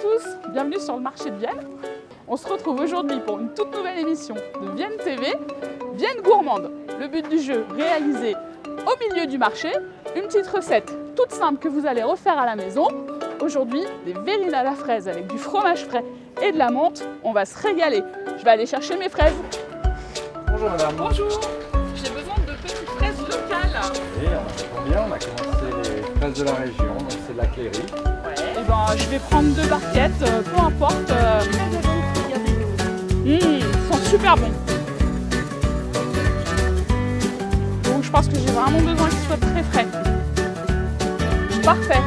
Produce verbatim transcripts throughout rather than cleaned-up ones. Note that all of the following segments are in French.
tous, bienvenue sur le marché de Vienne. On se retrouve aujourd'hui pour une toute nouvelle émission de Vienne T V, Vienne gourmande. Le but du jeu, réaliser au milieu du marché une petite recette toute simple que vous allez refaire à la maison. Aujourd'hui, des verrines à la fraise avec du fromage frais et de la menthe. On va se régaler. Je vais aller chercher mes fraises. Bonjour madame. Bonjour. J'ai besoin de petites fraises locales. Et on a bien, on a commencé les fraises de la région, donc c'est de la Cléry. Ouais. Et ben, je vais prendre deux barquettes, euh, peu importe. Euh... Mmh, ils sont super bons. Donc je pense que j'ai vraiment besoin qu'ils soient très frais. Parfait.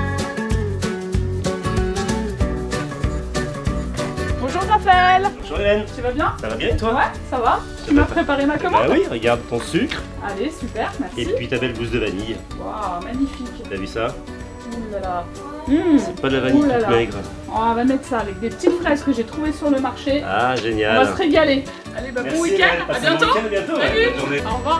Bonjour Raphaël. Bonjour Hélène. Tu vas bien? Ça va bien et toi? Ouais, ça va. Tu m'as préparé ma commande? Bah oui, regarde ton sucre. Allez, super, merci. Et puis ta belle gousse de vanille. Waouh, magnifique. T'as vu ça? Ouh là là. Mmh. C'est pas de la vanille Ouh là toute là. maigre. Oh, on va mettre ça avec des petites fraises que j'ai trouvées sur le marché. Ah, On génial. va se régaler. Allez, bah, Merci bon week-end. Hélène. À Passez un bon bientôt. week-end, à bientôt. Salut. Ouais, bonne journée. Au revoir.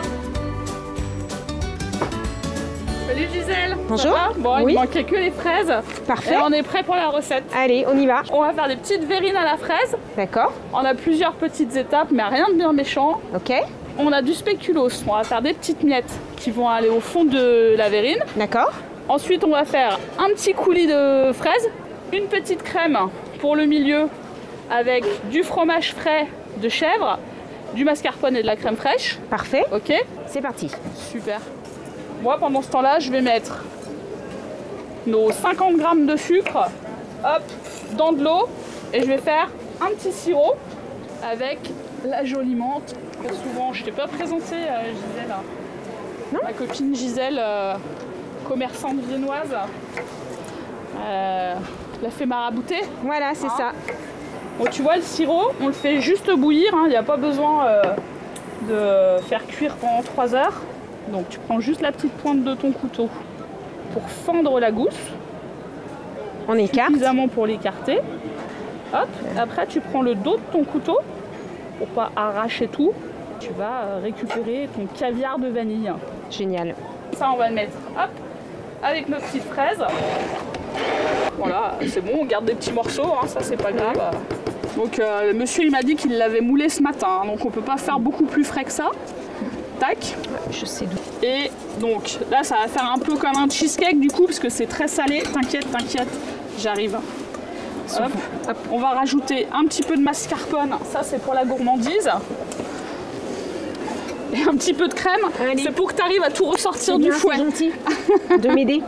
Salut Gisèle. Bonjour. Ça va? Bon, Oui. il manquait que les fraises. Parfait. Et on est prêt pour la recette. Allez, on y va. On va faire des petites verrines à la fraise. D'accord. On a plusieurs petites étapes, mais rien de bien méchant. Ok. On a du spéculoos. On va faire des petites miettes qui vont aller au fond de la verrine. D'accord. Ensuite, on va faire un petit coulis de fraises, une petite crème pour le milieu avec du fromage frais de chèvre, du mascarpone et de la crème fraîche. Parfait. Ok? C'est parti. Super. Moi, pendant ce temps-là, je vais mettre nos cinquante grammes de sucre, hop, dans de l'eau, et je vais faire un petit sirop avec la jolie menthe. Que souvent, je t'ai pas présenté, euh, Gisèle. Non. Ma copine Gisèle, euh, commerçante viennoise, euh, l'a fait marabouter. Voilà, c'est Ah. ça. Bon, tu vois, le sirop, on le fait juste bouillir. Il n'y a pas besoin euh, de faire cuire pendant trois heures. Donc, tu prends juste la petite pointe de ton couteau pour fendre la gousse, On écarte. suffisamment pour l'écarter. Hop. Après, tu prends le dos de ton couteau pour pas arracher tout. Tu vas euh, récupérer ton caviar de vanille. Génial. Ça, on va le mettre, hop, avec nos petites fraises. Voilà, c'est bon, on garde des petits morceaux, hein, ça c'est pas grave. Donc euh, le monsieur il m'a dit qu'il l'avait moulé ce matin, hein, donc on peut pas faire beaucoup plus frais que ça. Tac. Je sais d'où. Et donc là ça va faire un peu comme un cheesecake du coup, parce que c'est très salé. T'inquiète, t'inquiète, j'arrive. Hop. Hop. On va rajouter un petit peu de mascarpone, ça c'est pour la gourmandise. Et un petit peu de crème, Allez. c'est pour que tu arrives à tout ressortir C'est du bien, fouet. c'est gentil de m'aider.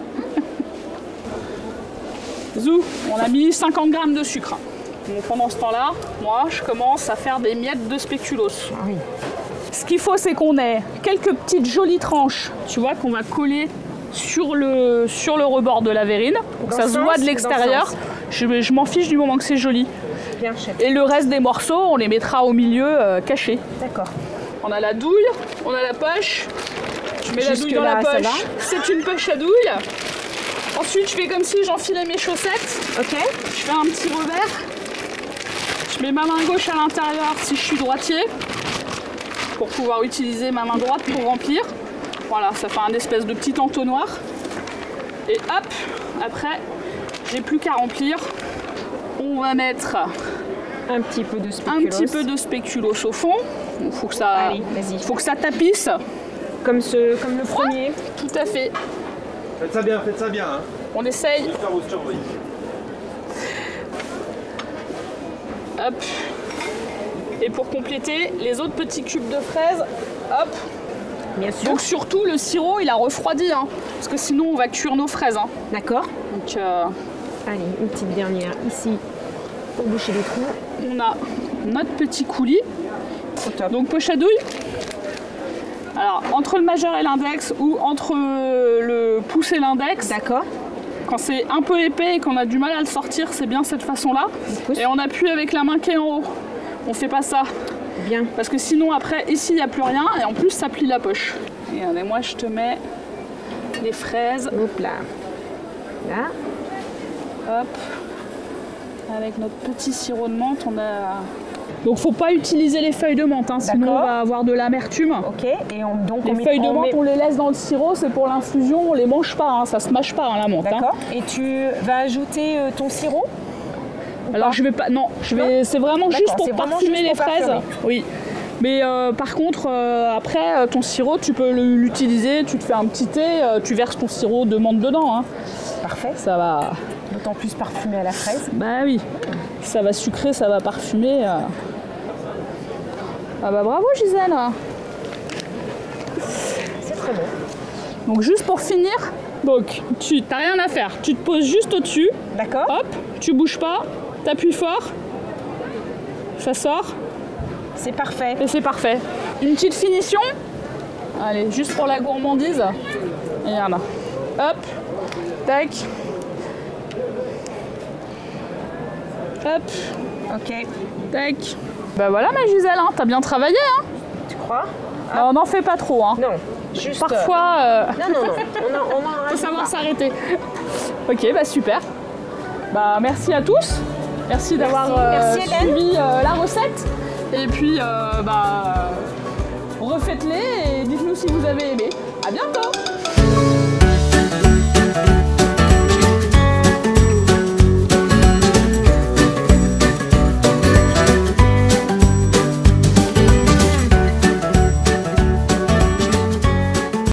Zou, on a mis cinquante grammes de sucre. Donc pendant ce temps-là, moi, je commence à faire des miettes de spéculoos. Ah oui. Ce qu'il faut, c'est qu'on ait quelques petites jolies tranches, tu vois, qu'on va coller sur le, sur le rebord de la verrine, pour que Dans ça ce se voit sens, de dans l'extérieur. ce sens. Je, je m'en fiche du moment que c'est joli. Bien, chef. Et le reste des morceaux, on les mettra au milieu euh, cachés. D'accord. On a la douille, on a la poche. Je mets la douille dans la Jusque-là, ça poche. va. C'est une poche à douille. Ensuite, je fais comme si j'enfilais mes chaussettes. Ok. Je fais un petit revers. Je mets ma main gauche à l'intérieur si je suis droitier, pour pouvoir utiliser ma main droite pour remplir. Voilà, ça fait un espèce de petit entonnoir. Et hop, après, j'ai plus qu'à remplir. On va mettre Un petit peu de un spéculoos. petit peu de spéculoos au fond. Il faut que ça, Allez, vas-y. faut que ça tapisse. Comme, ce, comme le premier. Tout à fait. Faites ça bien, faites ça bien. Hein. On essaye. J'espère vous surveiller. Hop. Et pour compléter, les autres petits cubes de fraises, hop. Bien sûr. Donc surtout, le sirop, il a refroidi, hein, parce que sinon, on va cuire nos fraises. Hein. D'accord. Donc, euh, Allez, une petite dernière ici pour boucher les trous. on a notre petit coulis. Au top. Donc, poche à douille. Alors, entre le majeur et l'index, ou entre le pouce et l'index, D'accord. quand c'est un peu épais et qu'on a du mal à le sortir, c'est bien cette façon-là. pouce. Et on appuie avec la main qui est en haut. On fait pas ça. Bien. Parce que sinon, après, ici, il n'y a plus rien. Et en plus, ça plie la poche. Et allez, moi, je te mets les fraises. Hop là. Là. Hop. Avec notre petit sirop de menthe, on a... Donc, faut pas utiliser les feuilles de menthe, hein, sinon D'accord. on va avoir de l'amertume. Ok. Et on, donc Les on met- feuilles de on menthe, met- on les laisse dans le sirop, c'est pour l'infusion, on les mange pas, hein, ça se mâche pas, hein, la menthe. Hein. D'accord. Et tu vas ajouter euh, ton sirop Alors je vais pas, non, je vais, c'est vraiment juste pour parfumer les fraises. Oui. Mais euh, par contre, euh, après, ton sirop, tu peux l'utiliser, tu te fais un petit thé, euh, tu verses ton sirop de menthe dedans. Hein. Parfait. Ça va... D'autant plus parfumé à la fraise. Bah oui, ça va sucrer, ça va parfumer. Euh... Ah bah bravo Gisèle. C'est très bon. Donc juste pour finir, donc tu n'as rien à faire, tu te poses juste au-dessus. D'accord. Hop, tu bouges pas, t'appuies fort, ça sort. C'est parfait. Et c'est parfait. Une petite finition. Allez, juste pour la gourmandise. Et regarde. Hop, tac. Hop. Ok. Tac. Bah voilà ma Gisèle, hein, t'as bien travaillé. Hein. Tu crois? Ah. Alors, on n'en fait pas trop. Hein. Non, juste... Parfois... Euh... Non, non, non. On en, on en faut savoir s'arrêter. Ok, bah super. Bah merci à tous. Merci d'avoir euh, suivi euh, la recette. Et puis, euh, bah, refaites-les et dites-nous si vous avez aimé. À bientôt!